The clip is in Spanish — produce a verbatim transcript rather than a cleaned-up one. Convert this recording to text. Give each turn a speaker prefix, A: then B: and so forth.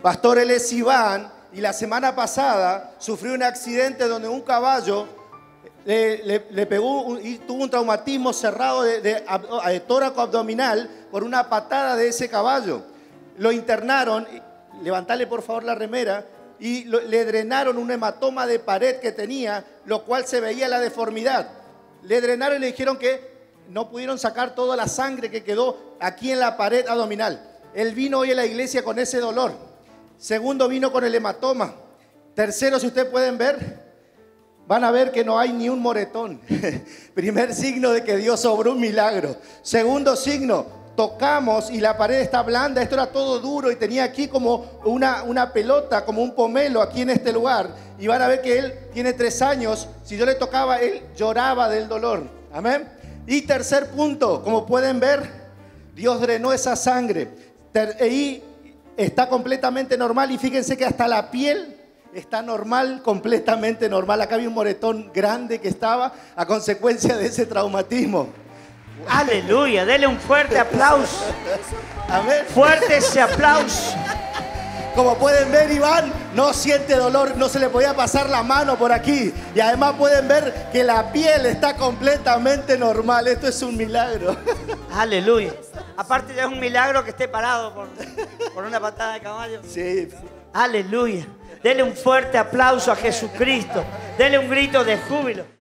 A: Pastor, él es Iván y la semana pasada sufrió un accidente donde un caballo le, le, le pegó un, y tuvo un traumatismo cerrado de, de, de, de tóraco abdominal por una patada de ese caballo. Lo internaron, levantale por favor la remera, y lo, le drenaron un hematoma de pared que tenía, lo cual se veía la deformidad. Le drenaron y le dijeron que no pudieron sacar toda la sangre que quedó aquí en la pared abdominal. Él vino hoy a la iglesia con ese dolor. Segundo, vino con el hematoma. Tercero, si ustedes pueden ver, van a ver que no hay ni un moretón. Primer signo de que Dios obró un milagro. Segundo signo, tocamos y la pared está blanda. Esto era todo duro y tenía aquí como una, una pelota, como un pomelo aquí en este lugar. Y van a ver que él tiene tres años. Si yo le tocaba, él lloraba del dolor. Amén. Y tercer punto, como pueden ver, Dios drenó esa sangre. Ter- y está completamente normal. Y fíjense que hasta la piel está normal, completamente normal. Acá había un moretón grande que estaba a consecuencia de ese traumatismo.
B: Aleluya, dele un fuerte aplauso.
A: Amén.
B: Fuerte ese aplauso.
A: Como pueden ver, Iván no siente dolor, no se le podía pasar la mano por aquí. Y además pueden ver que la piel está completamente normal. Esto es un milagro.
B: Aleluya. Aparte ya es un milagro que esté parado por, por una patada de caballo.
A: Sí.
B: Aleluya. Dele un fuerte aplauso a Jesucristo. Dele un grito de júbilo.